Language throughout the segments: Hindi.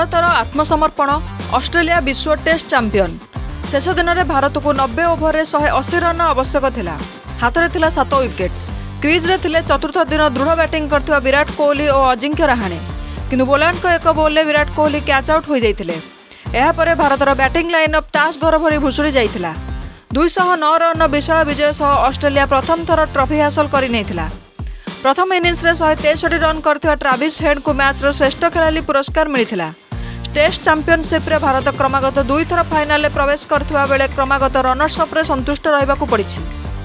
भारतर आत्मसमर्पण ऑस्ट्रेलिया विश्व टेस्ट चैंपियन शेष दिन में भारत को 90 ओवर में 180 रन आवश्यक थिला। हाथ में थिला 7 विकेट। क्रीज रे थिले चतुर्थ दिन दृढ़ बैटिंग करथिबा विराट कोहली और अजिंक्य रहाणे, किंतु बोलांड को एक बॉल में विराट कोहली कैच आउट हो जाइथिले। एहा परे भारतर बैटिंग लाइनअप ताश घर भरी भुशुड़ी जाइथिला। 209 रन विशाल विजय सह ऑस्ट्रेलिया प्रथम थर ट्रॉफी हासिल करि नैथिला। प्रथम इनिंग्स रे 163 रन करथिबा ट्राविस हेड को मैच रो श्रेष्ठ खेलाड़ी पुरस्कार मिलिथिला। टेस्ट चैंपियनशिप रे भारत क्रमागत 2 थर फाइनल में प्रवेश करथिबा बेले क्रमागत रनर्स अप रे संतुष्ट रहिबाकू पड़िछि।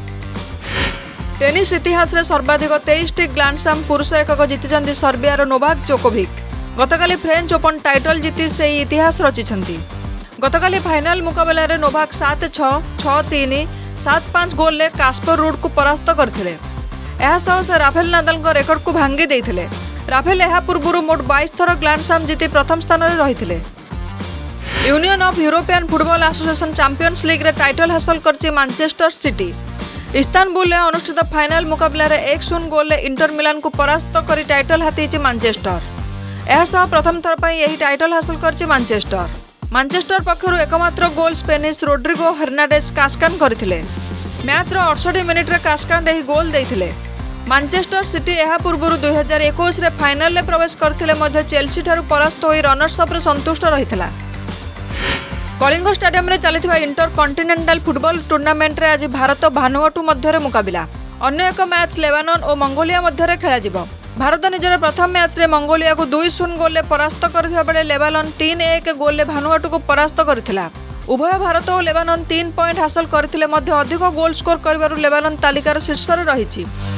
टेनिस इतिहास रे सर्वाधिक 23टी ग्रैंड स्लैम पुरुष एकक जीतिछन्ति सर्बियार नोवाक जोकोविक। गतकाली फ्रेंच ओपन टाइटल जीति से इतिहास रचिछन्ति। गतकाली फाइनल मुकाबला रे नोवाक 7-6, 6-3, 7-5 गोल ले कास्पर रूड को परास्त करथिले। एहा सह से राफेल नादाल को रेकर्ड को भांगी देइथिले। राफेल एहा पूर्व मोट 22 थर ग्रैंड स्लैम जीति प्रथम स्थान रे रहिथिले। Union of European Football Association Champions League रे टाइटल हासिल करछि मैनचेस्टर सिटी। इस्तानबुल में अनुष्ठित फाइनल मुकाबला रे 1-0 गोल ले इंटर मिलान को परास्त करी टाइटल हाथी मैनचेस्टर। एहा सह प्रथम थर पई एही टाइटल हासिल करछि मैनचेस्टर। मैनचेस्टर पक्षरु एकमात्र goal Spanish Rodrigo Hernandez Cascante करथिले। मैच रो 68 मिनिट रे कास्कान एही गोल देइथिले। मैनचेस्टर सिटी एहा पूर्व 2021 रे फाइनल में प्रवेश करथिले मध्य चेल्सी ठारू परास्त होई रनर्स अप रे संतुष्ट रहिथिला। कलिंग स्टेडियम रे चलिथिबा इंटर कॉन्टिनेंटल फुटबॉल टूर्नामेंट रे आज भारत भानुअटू मध्य मुकाबला। अन्य एक मैच लेबानन और मंगोलिया मध्य खेला जिवो। भारत निजर प्रथम मैच रे मंगोलिया को 2-0 गोल ले परास्त करथिबा बेले लेबानन 3-1 गोल ले भानुअटू को परास्त करथिला। उभय भारत और लेबानन 3 पॉइंट हासिल करथिले मध्य अधिक गोल स्कोर करिबारु लेबानन तालिकार शीर्ष रे रहिछि।